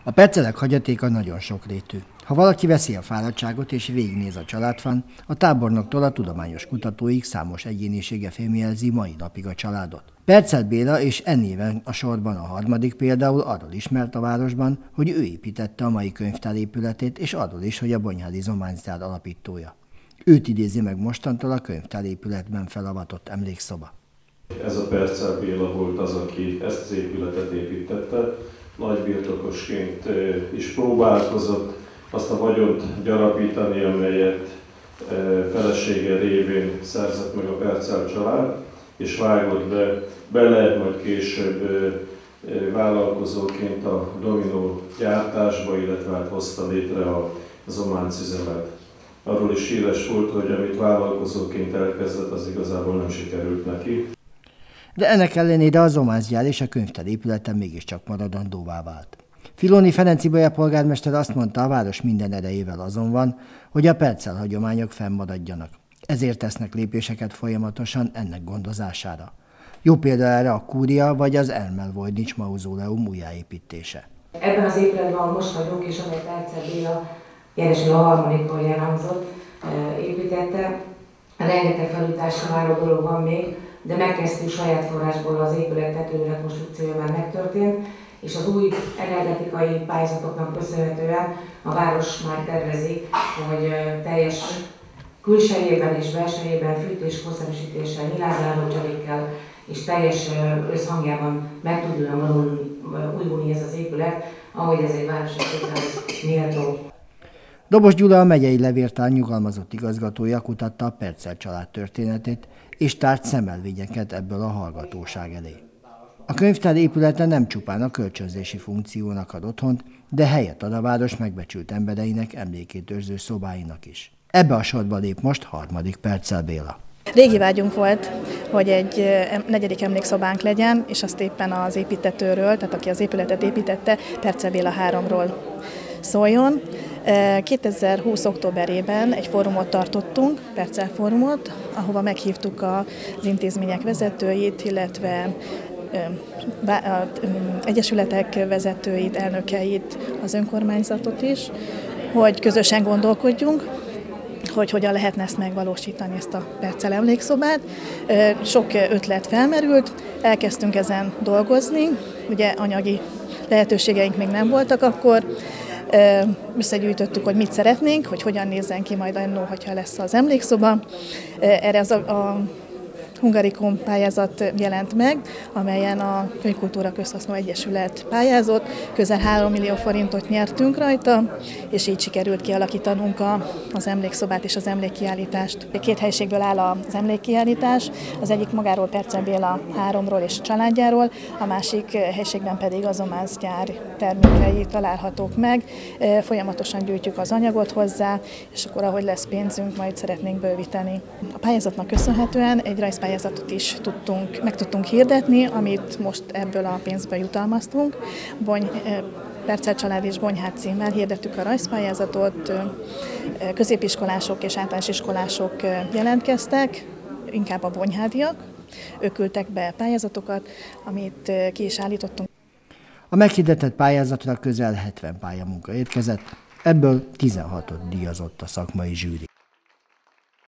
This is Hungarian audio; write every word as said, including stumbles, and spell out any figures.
A percelek hagyatéka nagyon sokrétű. Ha valaki veszi a fáradtságot és végignéz a családfán, a tábornoktól a tudományos kutatóig számos egyénisége fémjelzi mai napig a családot. Percel Béla és ennéven a sorban a harmadik például arról ismert a városban, hogy ő építette a mai könyvtár épületét, és arról is, hogy a Bonyhádi Zománczár alapítója. Őt idézi meg mostantól a könyvtár épületben felavatott emlékszoba. Ez a Percel Béla volt az, aki ezt az épületet építette. Nagybirtokosként is próbálkozott azt a vagyont gyarapítani, amelyet felesége révén szerzett meg a Percel család, és vágott be bele, majd később vállalkozóként a dominó gyártásba, illetve hát hozta létre a Zománc üzemet. Arról is híres volt, hogy amit vállalkozóként elkezdett, az igazából nem sikerült neki. De ennek ellenére a Zománcgyár és a könyvtár épülete mégiscsak maradandóvá vált. Filoni Ferenc Ibolya polgármester azt mondta, a város minden erejével azon van, hogy a Percel hagyományok fennmaradjanak. Ezért tesznek lépéseket folyamatosan ennek gondozására. Jó példa erre a kúria vagy az Ermel Voynich mauzóleum újjáépítése. Ebben az épületben most vagyunk, és amely Percel Béla jelesül a harmadikról elhangzott, építette. Rengeteg felújításra váró dolog van még, de megkezdtük saját forrásból, az épület tető rekonstrukciója már megtörtént, és az új energetikai pályázatoknak köszönhetően a város már tervezi, hogy teljes külsejében és belsejében fűtés, korszerűsítéssel, nyilázárócserékkel és teljes összhangjában meg tudjon újulni ez az épület, ahogy ez egy városi épülethez méltó. Dobos Gyula, a megyei levéltár nyugalmazott igazgatója kutatta a Percel család történetét, és tárt szemelvényeket ebből a hallgatóság elé. A könyvtár épülete nem csupán a kölcsönzési funkciónak ad otthont, de helyet ad a város megbecsült embereinek emlékét őrző szobáinak is. Ebbe a sorba lép most harmadik Percel Béla. Régi vágyunk volt, hogy egy negyedik emlékszobánk legyen, és azt éppen az építetőről, tehát aki az épületet építette, Percel Béla háromról szóljon. kétezer-húsz októberében egy fórumot tartottunk, Percel fórumot, ahova meghívtuk az intézmények vezetőit, illetve egyesületek vezetőit, elnökeit, az önkormányzatot is, hogy közösen gondolkodjunk, hogy hogyan lehetne ezt megvalósítani, ezt a Percel emlékszobát. Sok ötlet felmerült, elkezdtünk ezen dolgozni, ugye anyagi lehetőségeink még nem voltak akkor, összegyűjtöttük, hogy mit szeretnénk, hogy hogyan nézzen ki majd annó, hogyha lesz az emlékszoba. Erre az a, a Hungarikum pályázat jelent meg, amelyen a Könyvkultúra Közhasznú Egyesület pályázott, közel három millió forintot nyertünk rajta, és így sikerült kialakítanunk a, az emlékszobát és az emlékkiállítást. Két helyiségből áll az emlékkiállítás, az egyik magáról Percel Béla háromról és családjáról, a másik helyiségben pedig a Zománczgyár termékei találhatók meg. Folyamatosan gyűjtjük az anyagot hozzá, és akkor ahogy lesz pénzünk, majd szeretnénk bővíteni. A pályázatnak köszönhetően egy rajzpályázatot is tudtunk, meg tudtunk hirdetni, amit most ebből a pénzből jutalmaztunk. Bony, Percel család és Bonyhád címmel hirdettük a rajzpályázatot, középiskolások és általános iskolások jelentkeztek, inkább a bonyhádiak. Ők küldtek be pályázatokat, amit ki is állítottunk. A meghirdetett pályázatra közel hetven pályamunka érkezett, ebből tizenhatot díjazott a szakmai zsűri.